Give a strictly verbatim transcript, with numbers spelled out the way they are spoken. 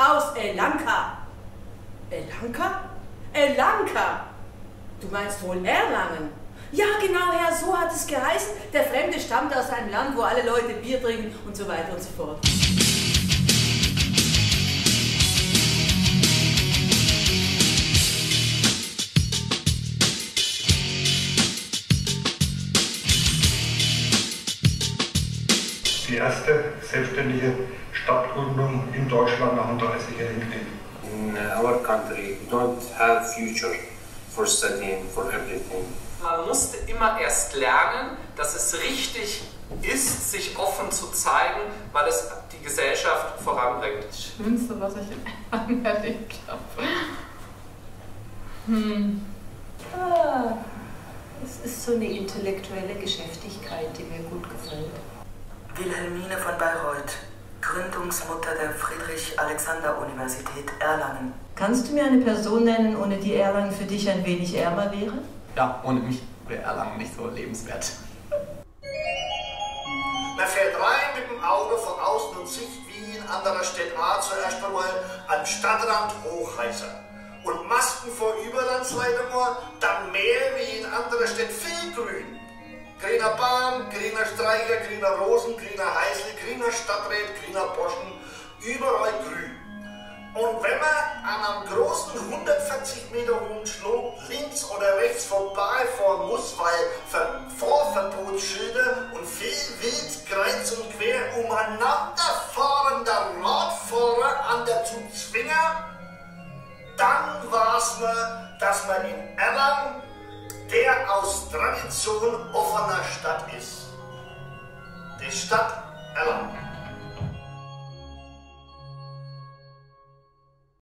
aus Elanka. Elanka? Elanka! Du meinst wohl Erlangen? Ja, genau, Herr, so hat es geheißen. Der Fremde stammt aus einem Land, wo alle Leute Bier trinken und so weiter und so fort. Die erste selbstständige Stadtgründung in Deutschland nach dem dreißigjährigen Krieg. In our country, we don't have future for studying, for everything. Man musste immer erst lernen, dass es richtig ist, sich offen zu zeigen, weil es die Gesellschaft voranbringt. Das Schönste, was ich in Erlangen erlebt habe. Hm. Ah, es ist so eine intellektuelle Geschäftigkeit, die mir gut gefällt. Wilhelmine von Bayreuth, Gründungsmutter der Friedrich-Alexander-Universität Erlangen. Kannst du mir eine Person nennen, ohne die Erlangen für dich ein wenig ärmer wäre? Ja, ohne mich wäre Erlangen nicht so lebenswert. Man fährt rein mit dem Auto von außen und sieht wie in anderer Stadt A zuerst einmal am Stadtrand Hochhäuser. Und Masken vor Überlandsleiter, dann mehr wie in anderer Stadt viel Grün. Grüner Baum, grüner Streicher, grüner Rosen, grüner Heißle, grüner Stadtrat, grüner Posten, überall grün. Und wenn man an einem großen hundertvierzig Meter hohen Schlot links oder rechts vorbeifahren muss, weil Fahrverbotsschilder und viel wild kreuz und quer umeinander fahrender Radfahrer an der zu zwingen, dann weiß man, dass man in Erlangen der aus Tradition offener Stadt ist. Die Stadt Erlangen.